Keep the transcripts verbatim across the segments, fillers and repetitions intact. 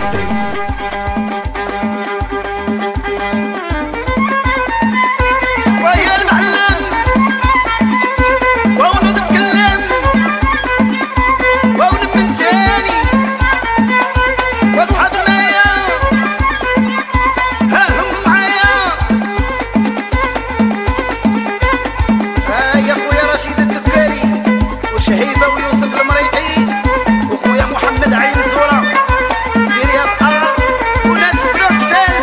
ستريت. شهيبة ويوسف المريقي وخويا محمد عين الزورة سيريا بقار وناس بروكسل.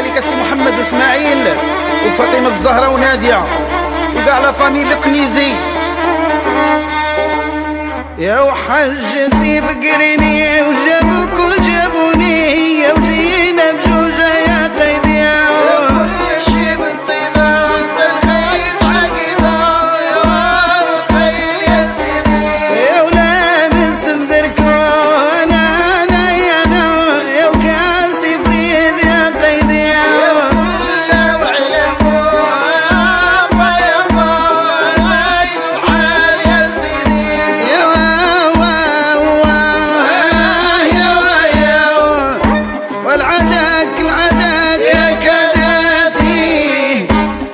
وكذلك السي محمد واسماعيل وفاطمه الزهراء وناديه وكاع لا فامي الكنيزي. يا وحجتي فقريني وجابوك وجابوني وجينا بجوجة يا قيديا كل شي بالطيبة انت الخير تعقيبة يا الخير يا سيدي يا ولابس مدركو انا انا يا انا يا وكاسي فريد يا قيديا كل وعلمو ابا يا ابا غايد وحال يا سيدي يا والعداك العداك يا كذاتي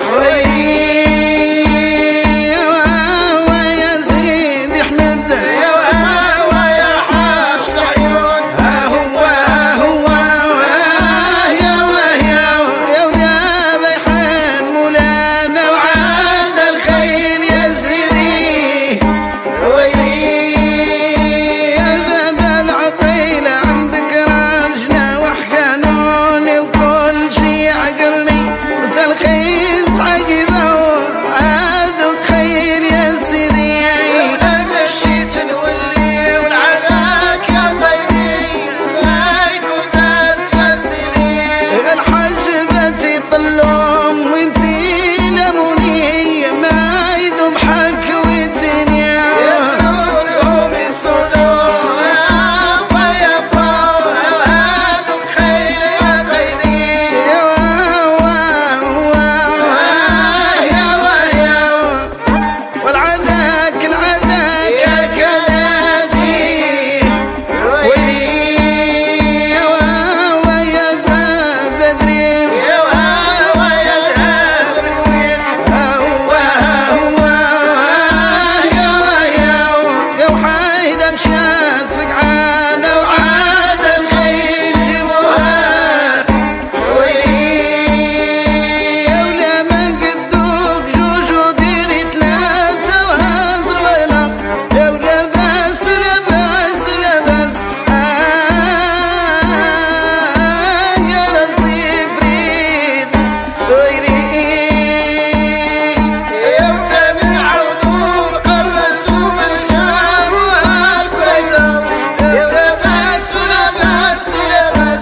ويا سيدي احمد يا ويا حاش العيون ها هو ها هو يا ويا يا ويا بيحان مولانا وعاد الخيل يا سيدي ويلي يا باب العقيلة عندك راجنا وحكانوني وكل شي عقرني وانت الخيل تعقبه هذوك خيل يا سيدي انا مشيت نولي والعذاك يا طيري لا يكون ناس يا سيدي الحجبتي طلوم وانتي لموني ما يدوم حكويتني يسودهم يسودون يا با يا با وهذوك خيل يا قيدي يا وا وا يا ويا والعداك العداك يا كذاتي ويلي يا ويا باب ادريس يا ويا باب لويس هو هو يا ويا يا وحيدة مشات فقعانة وعاد الخيل جيبوها ويلي يا ولا ما قدوك جوج وديري ثلاثة وهزر ولا يا ولا بس لا بس لا بس آه يا راسي فريد ويلي يا وتامن عودون قرصوا بالجار والكريدة يا ولا بس ولا بس ولا بس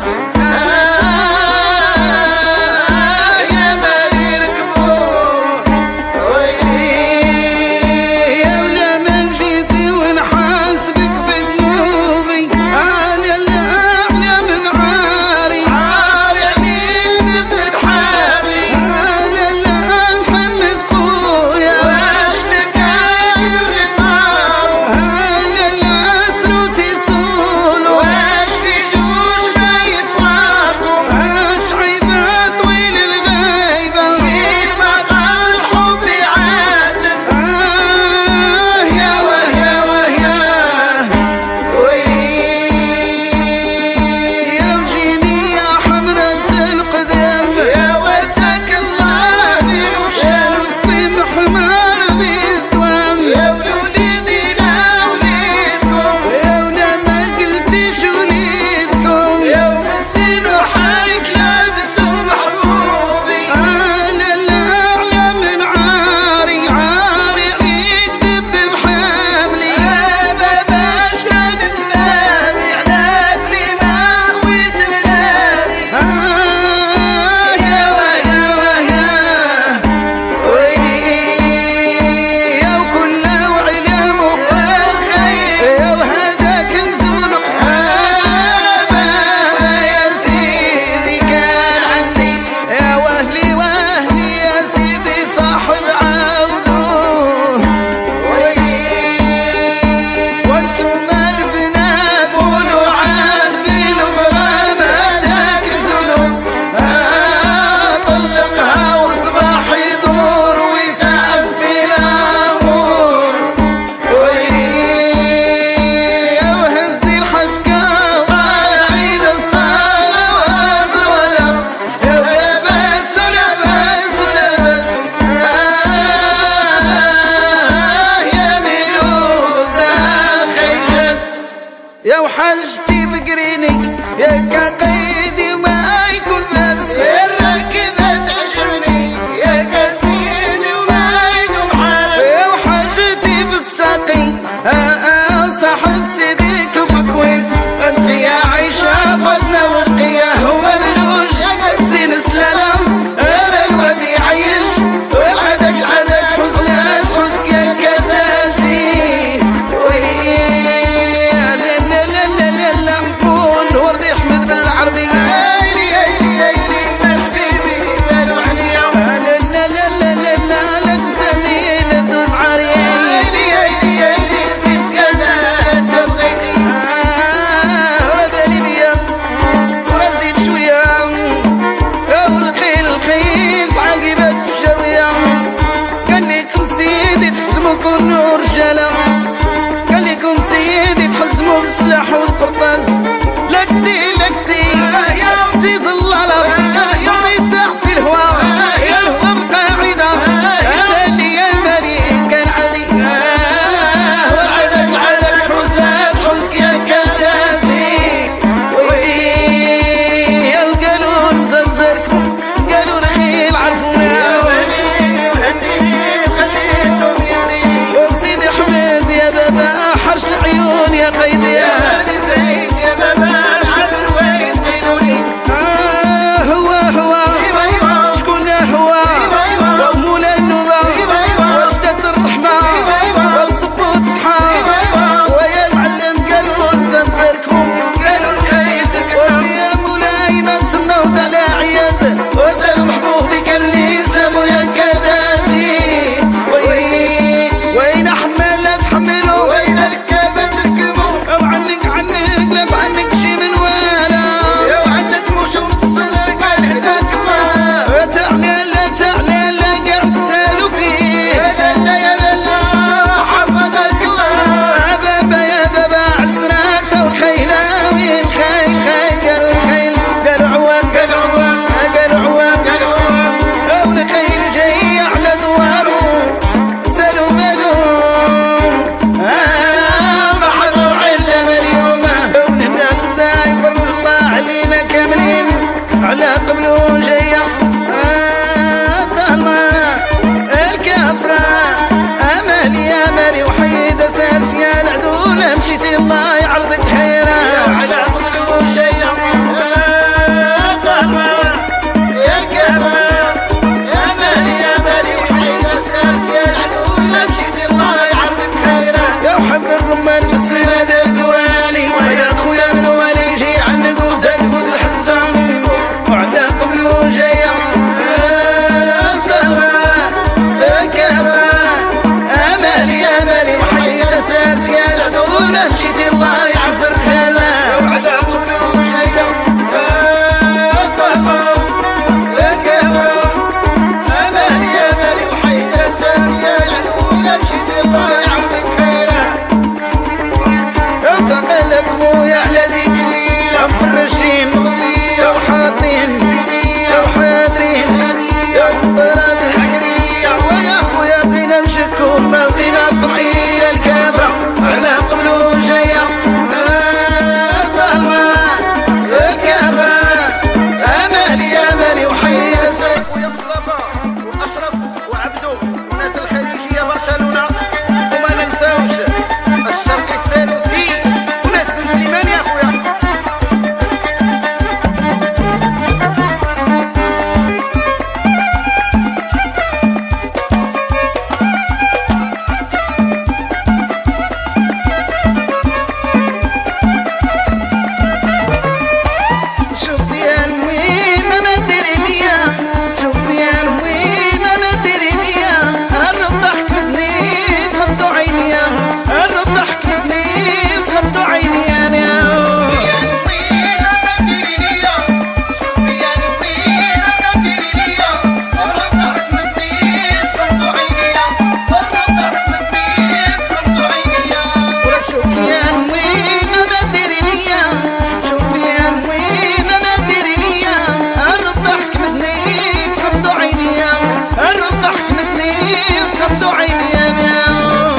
آه يا مالي ركبوه ويلي يا ولا ما جيتي ونحاسبك بذنوبي على الأعلى من عاري عاري عليك بحالي على محمد خويا واش نكاير نارو على العسر وتيسولو واش في جوج ما يتفارقوا واش عيبة طويل الغايبة فين ما قال حبي عاتب آه يا وهيا وهيا ويلي يا وجيني يا حمرة القدم يا وجهك الله دير وشاف في محمر بالدوام يا ولوليدي لا وليدكم يا ولا ما قلتيش وليدكم يا ونسين وحايك لابسوا محبوبي انا الاعلى من عاري عاري عليك دب بحاملي يا باباش كان زماني على كل ما خويت بلادي آه يا ويا ويا ويلي يا وكل وعلمه والخير يا وهذاك نزول آه بابا يا سيدي كان عندي يا وهلي وهلي يا سيدي صاحب عبدوه ويلي وانتم البنات قولوا عاتبين غرام هذاك الذنوب آه طلقها وصباح يدور ويسعف في الامور ويلي يا وهزي الحسكة وطالعين الصالة وازر ولا يا ولا بس ولا بس ولا بس آه يا ميلود خيجت يا وحجتي بقريني يا كقيدي ما يكون بس همكم نور رجاله قال لكم سيدي تحزموا بالسلاح والقرطاس لكتي لكتي لكتي ظلاله ويساع في الهواء يا الهوا بالقاعده هذا اللي يا مالي كان علي وعدك عدك حوزات حوزك يا كاسي ويلي يا القانون زنزركم قالوا رخيل عرفونا وسيدي حميد يا بابا حرش العيون يا قيدي يا سعيد يا بابا العب الويت قيلوني آه هو هو شكون هو ومولا النوبة واشتات الرحمة والصبوت صحاب ويا المعلم قالوا زمزركم قالوا الخير وفي يا مولاي نتسناو على عياد وسال محبوبي قال لي سامو يا كذاتي وي وين حمال لا تحملوا وين الكابة تركبوا وعنك عنك لا تعنك شي من ولا يا وعندك موش ومتصل قاشدك الله تعلى لا تعلى لا قاعد تسالوا فيه يا لالا يا لالا حفظك الله يا بابا يا بابا عسراته والخيلة وين خيل خيل قالوا الخيل قالوا عوام قالوا عوام قالوا عوام قالوا عوام هون خيل جاي على دواره سالوا مالهم آه ما حضروا علم اليوم هون هنا الغدا يفرج الله علينا كاملين على قبله جاية آه الظلمة الكافرة أمالي أمالي وحيدة سارت يا العدول مشيتي الله يعرضك خيرا على قبله شيء طهمة يا كبار يا مالي يا مالي وحيدة سارت يا العدو مشيت الله يعرضك خيرا يا وحب الرمان في السنة دار دوالي ويا خويا من والي يجي عنك وتثبت الحزام وعلى قبله جاية الظلمة الكافرة أمالي أمالي وحيدة سارت يا العدول مشيتي الله يعز رجالة على قبله شيء طهمة يا كبار يا مالي يا مالي وحيدة سارت يا العدو مشيت الله يعرضك خيرا التقى لك مويا على ذيك الليلة مفرشين يا وحاطين يا وحاضرين يا قطرة بالحكرية ويا خويا بقينا نشكو ما بقينا الطمعية الكافرة على قبله جاية الظلمة الكافرة أمالي أمالي وحيدة سيف ويا مصطفى وأشرف وعبدو والناس الخليجية برشلونة وما ننساوش الشرقي السالوتي وناس بن سليمان يا خويا شوف يا وين ما ديري ليا شوف يا وين ما ديري ليا الرب ضحك بدني تغمضوا عينيا الرب ضحك بدني تغمضوا عينيا انا ولا شوف يا وين ما ديري ليا شوف يا وين ما ديري ليا الرب ضحك بدني تغمضوا عينيا الرب ضحك بدني تغمضوا عينيا انا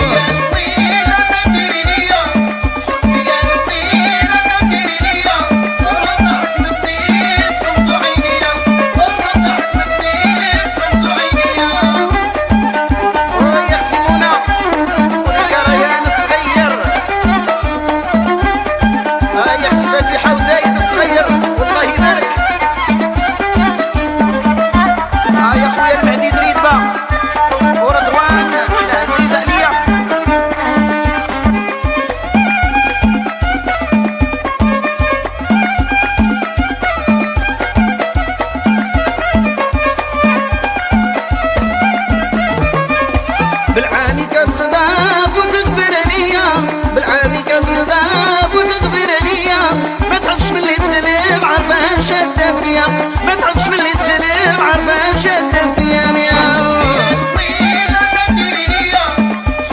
يا اختي منى هناك ريان الصغير ها يا اختي فاتحه وزايد الصغير والله يبارك ها يا خويا المهدي دريدبه ورضوان العزيز عليا بالعاني كتغضب وتغبر عليا بالعاني كتغضب وتغبر عليا ما تعرفش من اللي تغلب عارفه شاده فيا ما تعرفش من اللي تغلب عارفه شاده فيا انا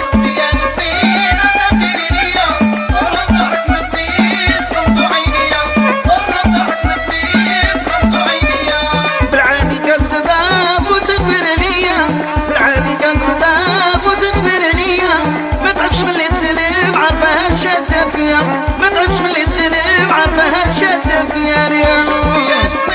شادة فيا ما تعبش من اللي تغلب عارفة هالشادة فيا.